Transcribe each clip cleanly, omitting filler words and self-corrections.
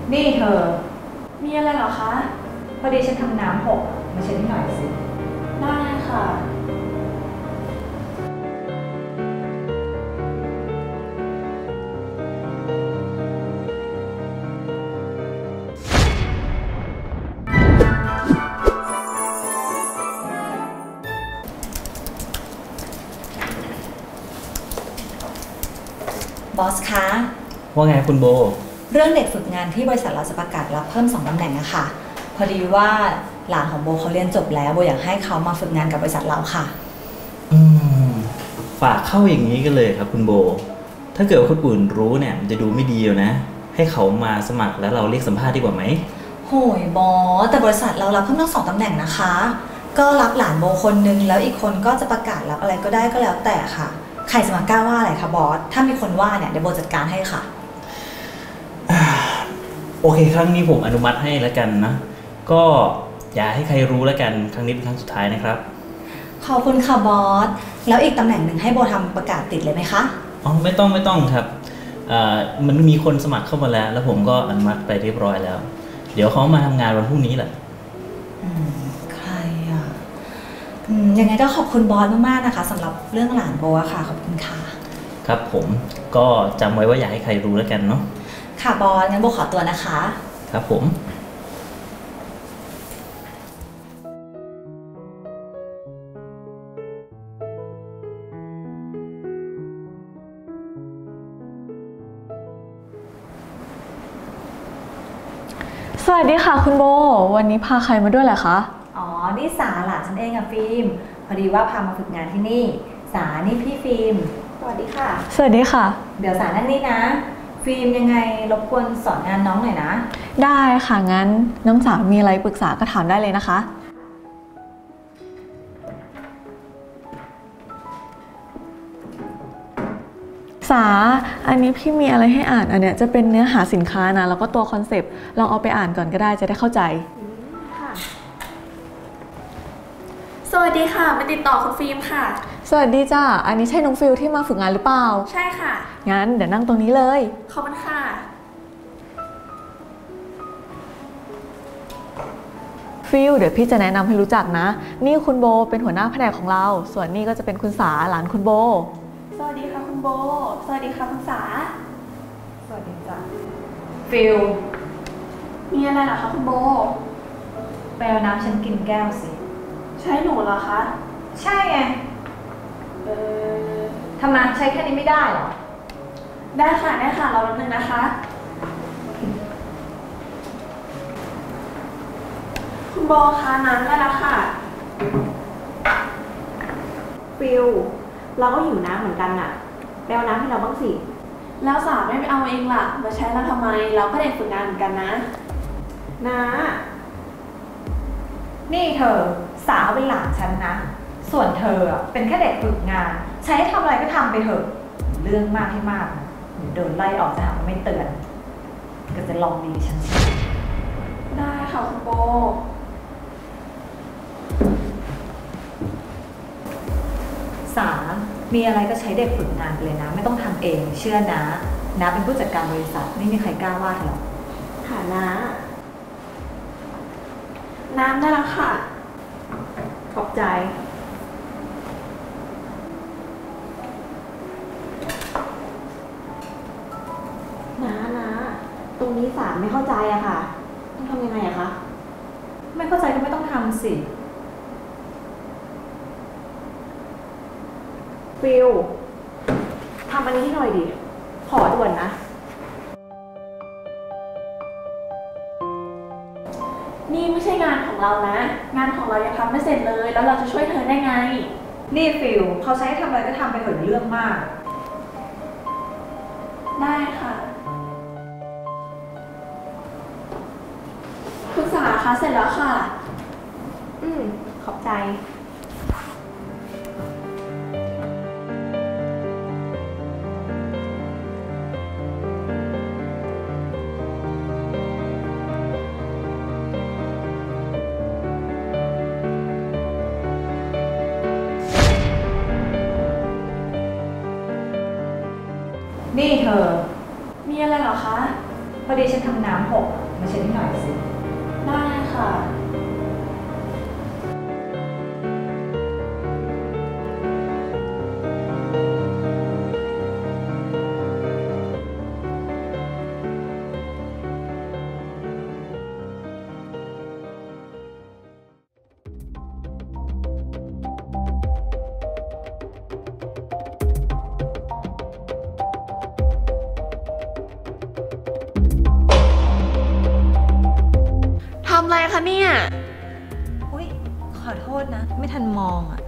นี่เธอมีอะไรเหรอคะพอดีฉันทำน้ำหกมาเช็ดให้หน่อยสิได้ค่ะบอสคะว่าไงคุณโบเรื่องเด็กฝึกงานที่บริษัทเราจะประกาศรับเพิ่ม2 ตำแหน่งนะคะพอดีว่าหลานของโบเขาเรียนจบแล้วโบอยากให้เขามาฝึกงานกับบริษัทเราค่ะฝากเข้าอย่างนี้กันเลยครับคุณโบถ้าเกิดว่าคนอื่นรู้เนี่ยมันจะดูไม่ดีอยู่นะให้เขามาสมัครแล้วเราเรียกสัมภาษณ์ดีกว่าไหมโหยบอสแต่บริษัทเรารับเพิ่มทั้ง2 ตำแหน่งนะคะก็รับหลานโบคนนึงแล้วอีกคนก็จะประกาศรับอะไรก็ได้ก็แล้วแต่ค่ะใครจะมากล้าว่าอะไรคะบอสถ้ามีคนว่าเนี่ยเดี๋ยวโบจัดการให้ค่ะโอเคครั้งนี้ผมอนุมัติให้แล้วกันนะก็อย่าให้ใครรู้แล้วกันครั้งนี้เป็นครั้งสุดท้ายนะครับขอบคุณค่ะบอสแล้วอีกตำแหน่งหนึ่งให้โบทำประกาศติดเลยไหมคะอ๋อไม่ต้องครับมันมีคนสมัครเข้ามาแล้วผมก็อนุมัติไปเรียบร้อยแล้วเดี๋ยวเขามาทำงานวันพรุ่งนี้แหละใครอ่ะยังไงก็ขอบคุณบอสมากๆนะคะสำหรับเรื่องหลานโบอะค่ะขอบคุณค่ะครับผมก็จำไว้ว่าอย่าให้ใครรู้แล้วกันเนาะค่ะบอสงั้นโบขอตัวนะคะครับผมสวัสดีค่ะคุณโบวันนี้พาใครมาด้วยเหรอคะอ๋อนี่สาหลานฉันเองอะฟิล์มพอดีว่าพามาฝึกงานที่นี่สานี่พี่ฟิล์มสวัสดีค่ะสวัสดีค่ะเดี๋ยวสานั่งนี่นะฟิล์มยังไงรบกวนสอนงานน้องหน่อยนะได้ค่ะงั้นน้องสาวมีอะไรปรึกษาก็ถามได้เลยนะคะสาอันนี้พี่มีอะไรให้อ่านอันเนี้ยจะเป็นเนื้อหาสินค้านะแล้วก็ตัวคอนเซปต์ลองเอาไปอ่านก่อนก็ได้จะได้เข้าใจค่ะสวัสดีค่ะมาติดต่อคุณฟิล์มค่ะสวัสดีจ้าอันนี้ใช่น้องฟิลที่มาฝึกงานหรือเปล่าใช่ค่ะงั้นเดี๋ยวนั่งตรงนี้เลยขอบคุณค่ะฟิลเดี๋ยวพี่จะแนะนำให้รู้จักนะนี่คุณโบเป็นหัวหน้าแผนกของเราส่วนนี่ก็จะเป็นคุณสาหลานคุณโบสวัสดีค่ะคุณโบสวัสดีค่ะคุณสาสวัสดีจ้ะฟิลมีอะไรเหรอคะคุณโบไปเอาน้ำฉันกินแก้วสิใช่หนูเหรอคะใช่ไงทำไมใช้แค่นี้ไม่ได้หรอได้ค่ะได้ค่ะรอแป๊บนึงนะคะคุณโบคะน้ำได้แล้วค่ะฟิลเราก็หิวน้ำเหมือนกันน่ะไปเอาน้ำให้เราบ้างสิแล้วสาไม่ไปเอาเองล่ะมาใช้เราทำไมเราก็เด็กฝึกงานเหมือนกันนะนะนี่เธอสาวเป็นหลานฉันนะส่วนเธอเป็นแค่เด็กฝึกงานใช้ทำอะไรก็ทำไปเถอะเรื่องมากให้มากโดนไล่ออกจะหาว่าไม่เตือนก็จะลองดีฉันได้ค่ะคุณโบสามีอะไรก็ใช้เด็กฝึกงานไปเลยนะไม่ต้องทำเองเชื่อนะนะเป็นผู้จัดการบริษัทไม่มีใครกล้าว่าเธอหรอกค่ะนะน้ำได้แล้วค่ะขอบใจนะตรงนี้สามไม่เข้าใจอะค่ะต้องทำยังไงอะคะไม่เข้าใจก็ไม่ต้องทำสิฟิลทำอันนี้ให้หน่อยดิขอด่วนนะนี่ไม่ใช่งานของเรานะงานของเรายังทำไม่เสร็จเลยแล้วเราจะช่วยเธอได้ไงนี่ฟิลเขาใช้ทำอะไรก็ทำไปเถอะเรื่องมากได้ค่ะคุณสาคะเสร็จแล้วค่ะขอบใจนี่เธอมีอะไรเหรอคะพอดีฉันทำน้ำหกมาเช็ดให้หน่อยสิได้ค่ะ ทำอะไรคะเนี่ยอุ้ยขอโทษนะ ไม่ทันมองอ่ะ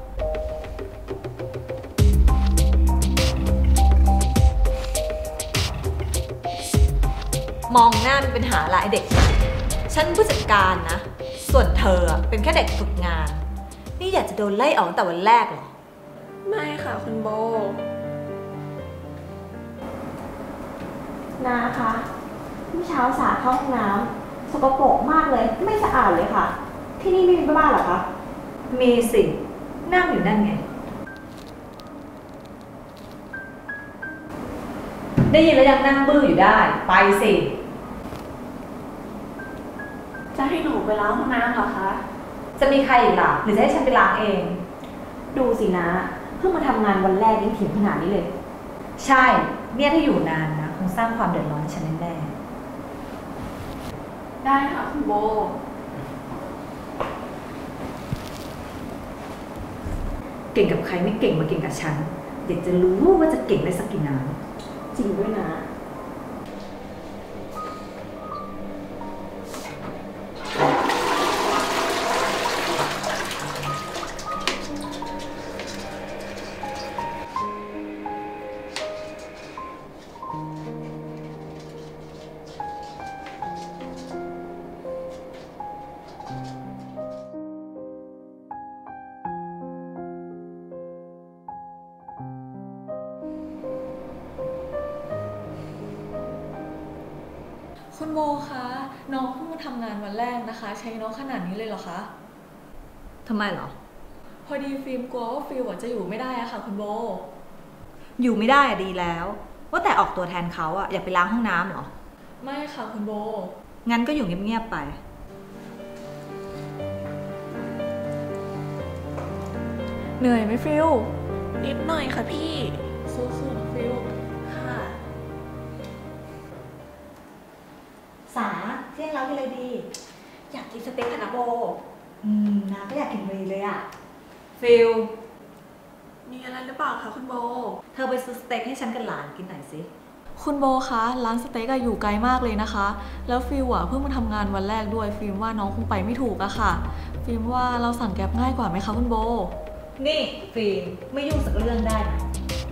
มองหน้ามีปัญหาอะไรเด็ก ฉันผู้จัดการนะ ส่วนเธอเป็นแค่เด็กฝึกงาน นี่อยากจะโดนไล่ออกตั้งแต่วันแรกเหรอไม่ค่ะคุณโบนะคะเมื่อเช้าสาเข้าห้องน้ำสกปรกมากเลย ไม่สะอาดเลยค่ะ ที่นี่ไม่มีบ้านเหรอคะมีสิ นั่งอยู่นั่นไง ได้ยินแล้วยังนั่งบื้ออยู่ได้ ไปสิจะให้หนูไปล้างห้องน้ำเหรอคะจะมีใครอีกล่ะ หรือจะให้ฉันไปล้างเองดูสินะเพิ่งมาทำงานวันแรกยังเถียงขนาดนี้เลยใช่ เนี่ยถ้าอยู่นานนะ คงสร้างความเดือดร้อนให้ฉันแน่ได้ค่ะคุณโบๆเก่งกับใครไม่เก่งมาเก่งกับฉันเด็กจะรู้ว่าจะเก่งได้สักกี่น้ำจริงด้วยนะคุณโบคะน้องเพิ่งมาทำงานวันแรกนะคะ ใช้น้องขนาดนี้เลยเหรอคะทำไมเหรอพอดีฟิล์มกลัวว่าฟิลจะอยู่ไม่ได้อะค่ะคุณโบอยู่ไม่ได้อะดีแล้ว ว่าแต่ออกตัวแทนเขาอะอยากไปล้างห้องน้ำเหรอไม่ค่ะคุณโบงั้นก็อยู่เงียบๆไปเหนื่อยไหมฟิลนิดหน่อยค่ะพี่สู้ๆนะฟิลค่ะสาเที่ยงแล้วกินอะไรดีอยากกินสเต็กนะโบน้าก็อยากกินเลยอ่ะฟิลมีอะไรหรือเปล่าคะคุณโบเธอไปซื้อสเต็กให้ฉันกับหลานกินหน่อยสิคุณโบคะร้านสเต็กอยู่ไกลมากเลยนะคะ แล้วฟิลเพิ่งมาทำงานวันแรกด้วยฟิล์มว่าน้องคงไปไม่ถูกอะค่ะ ฟิล์มว่าเราสั่งแก๊ปง่ายกว่าไหมคะคุณโบนี่ฟิล์มไม่ยุ่งสักเรื่องได้นะ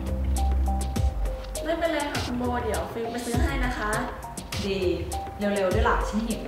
ไม่เป็นไรค่ะคุณโบ เดี๋ยวฟิล์มไปซื้อให้นะคะดี เร็วๆด้วยล่ะฉันหิว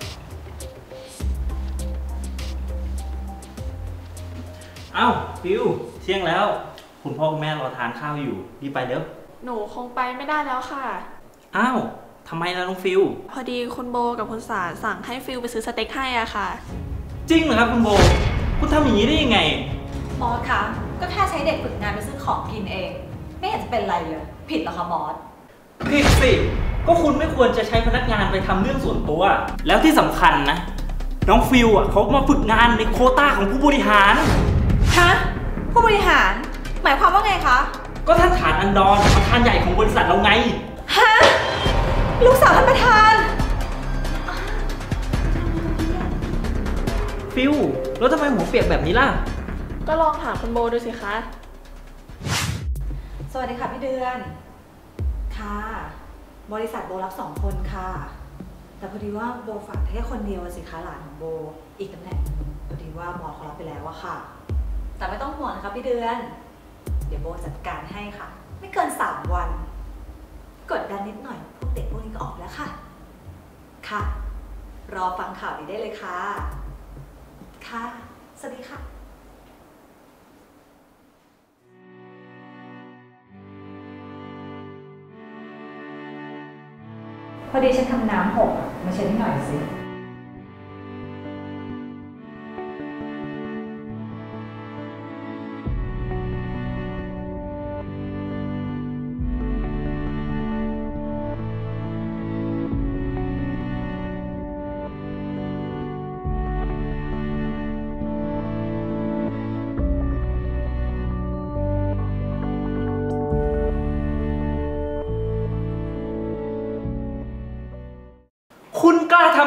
เอ้าฟิวเที่ยงแล้ว คุณพ่อคุณแม่รอทานข้าวอยู่รีบไปเร็วหนูคงไปไม่ได้แล้วค่ะอ้าวทำไมล่ะน้องฟิวพอดีคุณโบกับคุณสารสั่งให้ฟิลไปซื้อสเต็กให้อะค่ะจริงเหรอครับคุณโบ คุณทำอย่างนี้ได้ยังไงมอสคะ ก็แค่ใช้เด็กฝึกงานไปซื้อของกินเอง ไม่เห็นจะเป็นไรเลย ผิดเหรอคะมอสผิดสิ ก็คุณไม่ควรจะใช้พนักงานไปทำเรื่องส่วนตัว แล้วที่สำคัญนะ น้องฟิวเขามาฝึกงานในโควต้าของผู้บริหารฮะ ผู้บริหาร หมายความว่าไงคะก็ท่านฐานอันดรประธานใหญ่ของบริษัทเราไงฮะ ลูกสาวท่านประธานฟิวแล้วทำไมหัวเปียกแบบนี้ล่ะก็ลองถามคุณโบดูสิคะสวัสดีค่ะพี่เดือน ค่ะ บริษัทโบรับ2 คนค่ะ แต่พอดีว่าโบฝากแค่คนเดียวสิคะหลานของโบ อีกตำแหน่งนึงพอดีว่าหมอเขารับไปแล้วอะค่ะ แต่ไม่ต้องห่วงนะคะพี่เดือน เดี๋ยวโบจัดการให้ค่ะ ไม่เกิน3 วัน กดดันนิดหน่อยพวกเด็กพวกนี้ก็ออกแล้วค่ะ ค่ะ รอฟังข่าวดีได้เลยค่ะ ค่ะ สวัสดีค่ะ พอดีฉันทำน้ำหกมาเช็ดให้หน่อยสิ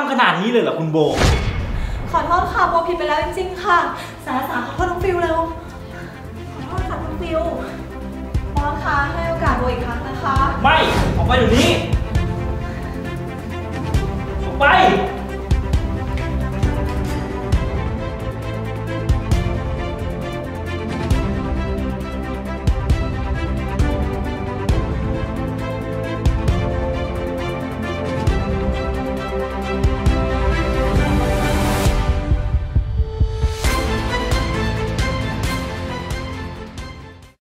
ำขนาดนี้เลยเหรอคุณโบขอโทษค่ะโบผิดไปแล้วจริงๆค่ะ สาขอโทษน้องฟิวเร็วขอโทษค่ะน้องฟิวบอสคะให้โอกาสโบอีกครั้งนะคะไม่ ออกไปเดี๋ยวนี้